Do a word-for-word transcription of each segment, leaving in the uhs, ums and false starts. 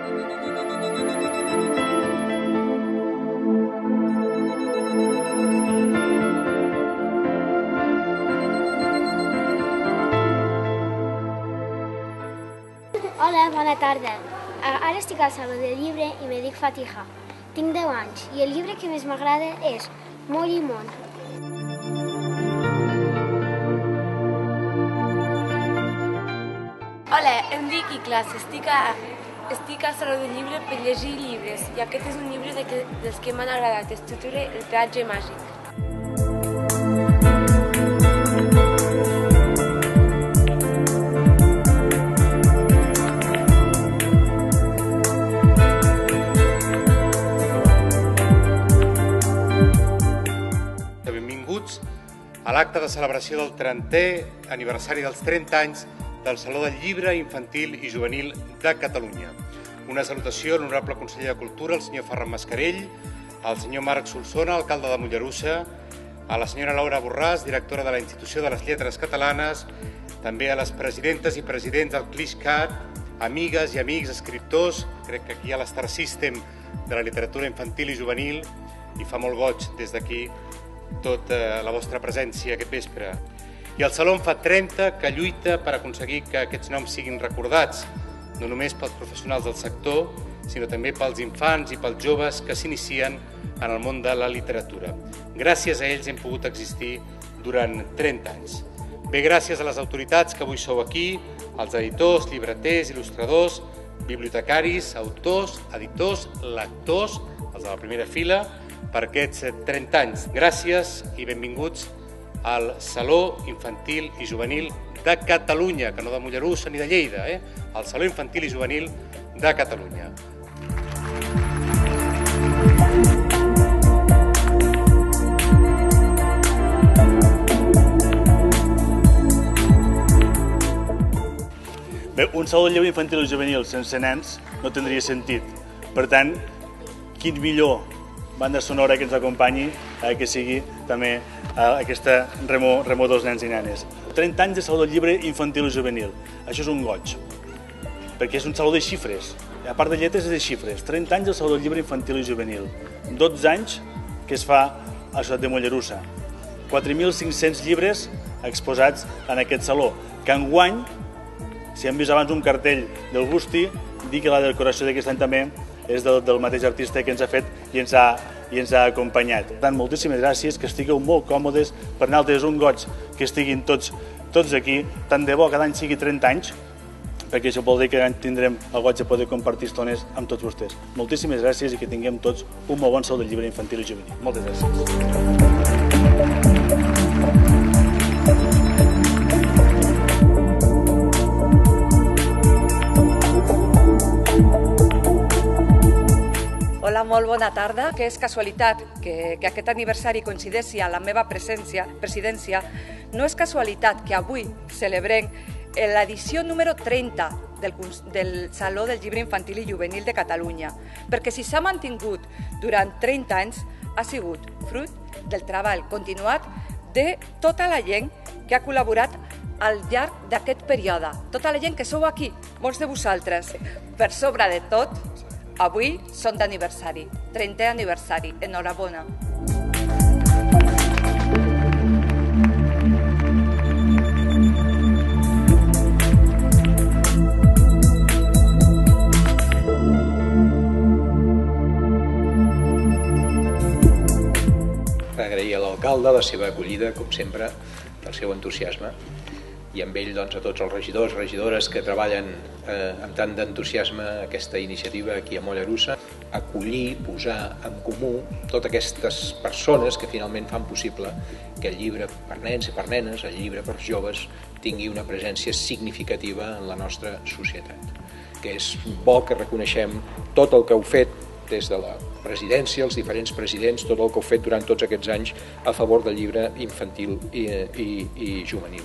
Hola, bona tarda. Ara estic al Saló del Llibre i me dic Fatiha. Tinc deu anys i el llibre que més m'agrada és Moll i Món. Hola, em dic Iclas, estic, a, estic al Saló del Llibre per llegir llibres i aquest és un llibre de que, dels que m'han agradat, es titula El peatge màgic. Benvinguts a l'acte de celebració del trentè aniversari dels trenta anys del Saló del Llibre Infantil i Juvenil de Catalunya. Una salutació a l'honorable conseller de Cultura, el senyor Ferran Mascarell, al senyor Marc Solsona, alcalde de Mollerussa, a la senyora Laura Borràs, directora de la Institució de les Lletres Catalanes, també a les presidentes i presidents del ClixCat, amigues i amics escriptors, crec que aquí hi ha l'Star System de la literatura infantil i juvenil, i fa molt goig des d'aquí tota la vostra presència aquest vespre. I el Saló en fa trenta que lluita per aconseguir que aquests noms siguin recordats, no només pels professionals del sector, sinó també pels infants i pels joves que s'inicien en el món de la literatura. Gràcies a ells hem pogut existir durant trenta anys. Bé, gràcies a les autoritats que avui sou aquí, als editors, llibreters, il·lustradors, bibliotecaris, autors, editors, lectors, els de la primera fila, per aquests trenta anys. Gràcies i benvinguts al Saló Infantil i Juvenil de Catalunya, que no de Mollerussa ni de Lleida, eh? El Saló Infantil i Juvenil de Catalunya. Bé, un Saló del Llibre Infantil i Juvenil sense nens no tindria sentit. Per tant, quin millor banda sonora que ens acompanyi eh, que sigui també eh, aquesta remor, remor dels nens i nenes. trenta anys de Saló del Llibre Infantil i Juvenil. Això és un goig, perquè és un saló de xifres. A part de lletres és de xifres. trenta anys del Saló del Llibre Infantil i Juvenil. dotze anys que es fa a la ciutat de Mollerussa. quatre mil cinc-cents llibres exposats en aquest saló, que enguany, si hem vist abans un cartell del Gusti, dir que la decoració d'aquest any també és del, del mateix artista que ens ha fet i ens ha, i ens ha acompanyat. Per tant, moltíssimes gràcies, que estigueu molt còmodes. Per nosaltres és un goig que estiguin tots, tots aquí. Tant de bo cada any sigui trenta anys, perquè això vol dir que cada any tindrem el goig de poder compartir estones amb tots vostès. Moltíssimes gràcies i que tinguem tots un molt bon Saló del Llibre Infantil i Juvenil. Moltes gràcies. Hola, molt bona tarda. Que és casualitat que, que aquest aniversari coincideixi amb la meva presència, presidència. No és casualitat que avui celebrem l'edició número trenta del, del Saló del Llibre Infantil i Juvenil de Catalunya, perquè si s'ha mantingut durant trenta anys ha sigut fruit del treball continuat de tota la gent que ha col·laborat al llarg d'aquest període, tota la gent que sou aquí, molts de vosaltres. Per sobre de tot, avui són d'aniversari, trentè aniversari. Enhorabona. Agrair a l'alcalde la seva acollida, com sempre, el seu entusiasme, i amb ell doncs, a tots els regidors, regidores que treballen eh, amb tant d'entusiasme aquesta iniciativa aquí a Mollerussa, acollir, posar en comú totes aquestes persones que finalment fan possible que el llibre per nens i per nenes, el llibre per joves, tingui una presència significativa en la nostra societat. Que és bo que reconeixem tot el que heu fet des de la presidència, els diferents presidents, tot el que heu fet durant tots aquests anys a favor del llibre infantil i, i, i juvenil.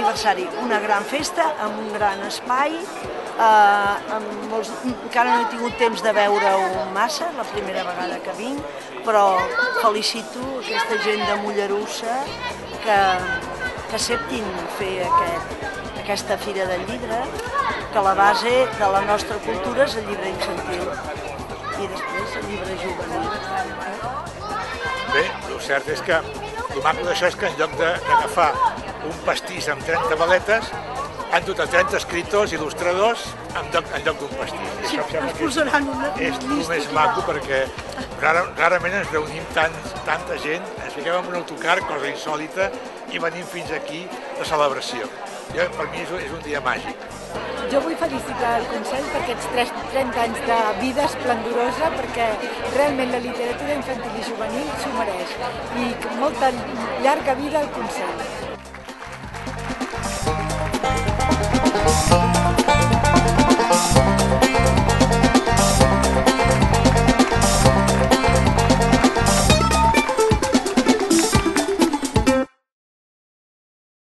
aniversari, una gran festa amb un gran espai, eh, amb molts, encara no he tingut temps de veure-ho massa, la primera vegada que vinc, però felicito aquesta gent de Mollerussa que, que acceptin fer aquest, aquesta Fira del Llibre, que la base de la nostra cultura és el llibre infantil i després el llibre juvenil. Bé, el cert és que el maco d'això és que en lloc d'agafar un pastís amb trenta valetes, han dut a trenta escriptors, il·lustradors, en lloc, en lloc d'un pastís. Sí, ens posaran una és el més maco perquè rar, rarament ens reunim tant, tanta gent, ens fiquem en un autocar, cosa insòlita, i venim fins aquí de celebració. Jo, per mi és un, és un dia màgic. Jo vull felicitar el Consell per aquests trenta anys de vida esplendorosa, perquè realment la literatura infantil i juvenil s'ho mereix. I molta llarga vida al Consell.